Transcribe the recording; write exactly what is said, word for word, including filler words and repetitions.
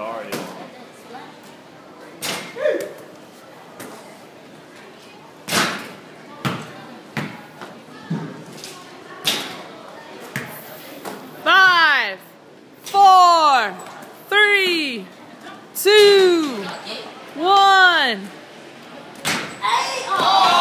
sorry. Five, four, three, two, one. Hey, oh.